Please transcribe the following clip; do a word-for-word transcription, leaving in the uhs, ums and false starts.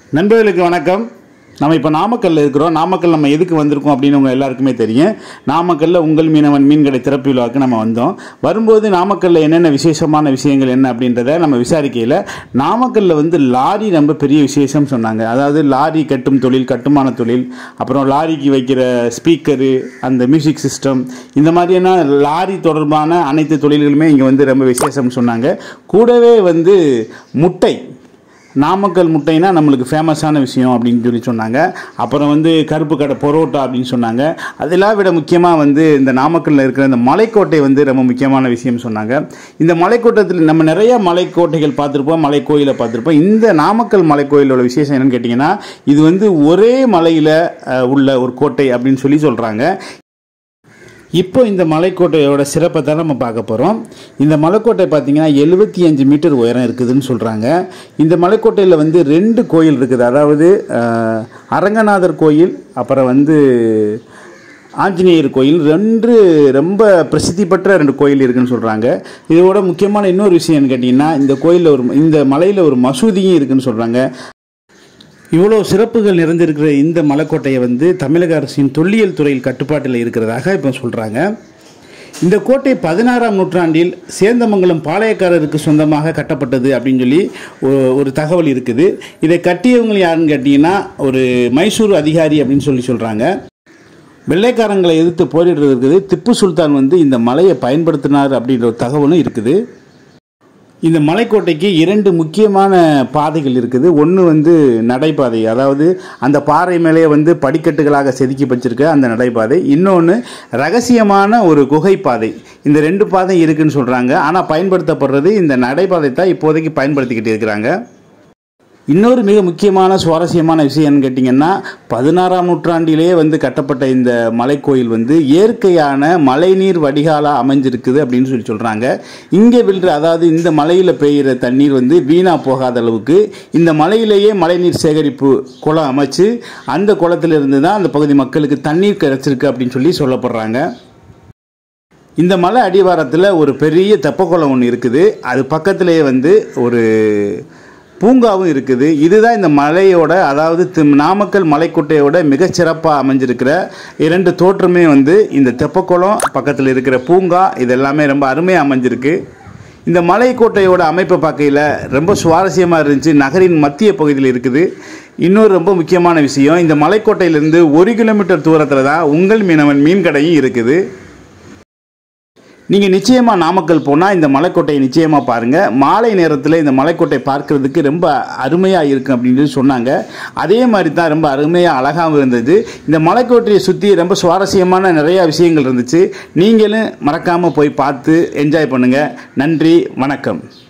நண்பர்களுக்கு வணக்கம். நம்ம இப்போ நாமக்கல்ல இருக்கிறோம். நாமக்கல் நம்ம எதுக்கு வந்திருக்கோம் அப்படின்னு உங்கள் எல்லாருக்குமே தெரியும். நாமக்கல்ல உங்கள் மீனவன் மீன் கடை திறப்பு விழாவுக்கு நம்ம வந்தோம். வரும்போது நாமக்கல்ல என்னென்ன விசேஷமான விஷயங்கள் என்ன அப்படின்றத நம்ம விசாரிக்கையில் நாமக்கல்ல வந்து லாரி ரொம்ப பெரிய விசேஷம் சொன்னாங்க. அதாவது லாரி கட்டும் தொழில், கட்டுமான தொழில், அப்புறம் லாரிக்கு வைக்கிற ஸ்பீக்கரு, அந்த மியூசிக் சிஸ்டம், இந்த மாதிரியான லாரி தொடர்பான அனைத்து தொழில்களுமே இங்கே வந்து ரொம்ப விசேஷம் சொன்னாங்க. கூடவே வந்து முட்டை, நாமக்கல் முட்டைனா நம்மளுக்கு ஃபேமஸான விஷயம் அப்படின்னு சொல்லி சொன்னாங்க. அப்புறம் வந்து கருப்பு கடை பரோட்டா அப்படின்னு சொன்னாங்க. அதெல்லாம் விட முக்கியமாக வந்து இந்த நாமக்கல்லில் இருக்கிற இந்த மலைக்கோட்டை வந்து ரொம்ப முக்கியமான விஷயம் சொன்னாங்க. இந்த மலைக்கோட்டத்தில் நம்ம நிறைய மலைக்கோட்டைகள் பார்த்துருப்போம், மலை கோயிலை பார்த்துருப்போம். இந்த நாமக்கல் மலைக்கோயிலோட விசேஷம் என்னன்னு கேட்டிங்கன்னா, இது வந்து ஒரே மலையில் உள்ள ஒரு கோட்டை அப்படின்னு சொல்லி சொல்கிறாங்க. இப்போ இந்த மலைக்கோட்டையோட சிறப்பை தான் நம்ம பார்க்க போகிறோம். இந்த மலைக்கோட்டை பார்த்திங்கன்னா எழுபத்தி அஞ்சு மீட்டர் உயரம் இருக்குதுன்னு சொல்கிறாங்க. இந்த மலைக்கோட்டையில் வந்து ரெண்டு கோயில் இருக்குது. அதாவது அரங்கநாதர் கோயில், அப்புறம் வந்து ஆஞ்சநேயர் கோயில், ரெண்டு ரொம்ப பிரசித்தி பெற்ற ரெண்டு கோயில் இருக்குதுன்னு சொல்கிறாங்க. இதோட முக்கியமான இன்னொரு விஷயம்னு கேட்டிங்கன்னா, இந்த கோயிலில் ஒரு இந்த மலையில் ஒரு மசூதியும் இருக்குதுன்னு சொல்கிறாங்க. இவ்வளோ சிறப்புகள் நிறைந்திருக்கிற இந்த மலைக்கோட்டையை வந்து தமிழக அரசின் தொல்லியல் துறையில் கட்டுப்பாட்டில் இருக்கிறதாக இப்போ சொல்கிறாங்க. இந்த கோட்டை பதினாறாம் நூற்றாண்டில் சேந்தமங்கலம் பாளையக்காரருக்கு சொந்தமாக கட்டப்பட்டது அப்படின்னு சொல்லி ஒரு தகவல் இருக்குது. இதை கட்டியவங்க யாருன்னு கேட்டிங்கன்னா, ஒரு மைசூர் அதிகாரி அப்படின்னு சொல்லி சொல்கிறாங்க. வெள்ளைக்காரங்களை எதிர்த்து போரிடுறது இருக்குது. திப்பு சுல்தான் வந்து இந்த மலையை பயன்படுத்தினார் அப்படின்ற ஒரு தகவலும் இருக்குது. இந்த மலைக்கோட்டைக்கு இரண்டு முக்கியமான பாதைகள் இருக்குது. ஒன்று வந்து நடைபாதை, அதாவது அந்த பாறை மேலே வந்து படிக்கட்டுகளாக செதுக்கி வச்சிருக்க அந்த நடைபாதை. இன்னொன்று ரகசியமான ஒரு குகை பாதை. இந்த ரெண்டு பாதை இருக்குன்னு சொல்கிறாங்க. ஆனால் பயன்படுத்தப்படுறது இந்த நடைபாதை தான் இப்போதைக்கு பயன்படுத்திக்கிட்டு இருக்கிறாங்க. இன்னொரு மிக முக்கியமான சுவாரஸ்யமான விஷயம்னு கேட்டிங்கன்னா, பதினாறாம் நூற்றாண்டிலே வந்து கட்டப்பட்ட இந்த மலைக்கோயில் வந்து இயற்கையான மழைநீர் வடிகாலாக அமைஞ்சிருக்குது அப்படின்னு சொல்லி சொல்கிறாங்க. இங்கே விழுற, அதாவது இந்த மலையில் பெய்கிற தண்ணீர் வந்து வீணாக போகாத அளவுக்கு இந்த மலையிலேயே மழைநீர் சேகரிப்பு குளம் அமைச்சு அந்த குளத்திலிருந்து தான் அந்த பகுதி மக்களுக்கு தண்ணீர் கிடைச்சிருக்கு அப்படின்னு சொல்லி சொல்லப்படுறாங்க. இந்த மலை அடிவாரத்தில் ஒரு பெரிய தெப்பக்குளம் ஒன்று இருக்குது. அது பக்கத்திலேயே வந்து ஒரு பூங்காவும் இருக்குது. இதுதான் இந்த மலையோட, அதாவது நாமக்கல் மலைக்கோட்டையோட மிகச்சிறப்பாக அமைஞ்சிருக்கிற இரண்டு தோற்றமே வந்து இந்த தெப்பக்குளம், பக்கத்தில் இருக்கிற பூங்கா, இதெல்லாமே ரொம்ப அருமையாக அமைஞ்சிருக்கு. இந்த மலைக்கோட்டையோட அமைப்பை பார்க்கையில் ரொம்ப சுவாரஸ்யமாக இருந்துச்சு. நகரின் மத்திய பகுதியில் இருக்குது. இன்னொரு ரொம்ப முக்கியமான விஷயம், இந்த மலைக்கோட்டையிலேருந்து ஒரு கிலோமீட்டர் தூரத்தில் தான் உங்கள் மீனவன் மீன் கடையும் இருக்குது. நீங்கள் நிச்சயமாக நாமக்கல் போனால் இந்த மலைக்கோட்டையை நிச்சயமாக பாருங்கள். மாலை நேரத்தில் இந்த மலைக்கோட்டை பார்க்குறதுக்கு ரொம்ப அருமையாக இருக்கும் அப்படின்னு சொல்லி சொன்னாங்க. அதே மாதிரி தான் ரொம்ப அருமையாக அழகாகவும் இருந்தது. இந்த மலைக்கோட்டையை சுற்றி ரொம்ப சுவாரஸ்யமான நிறையா விஷயங்கள் இருந்துச்சு. நீங்களும் மறக்காமல் போய் பார்த்து என்ஜாய் பண்ணுங்கள். நன்றி, வணக்கம்.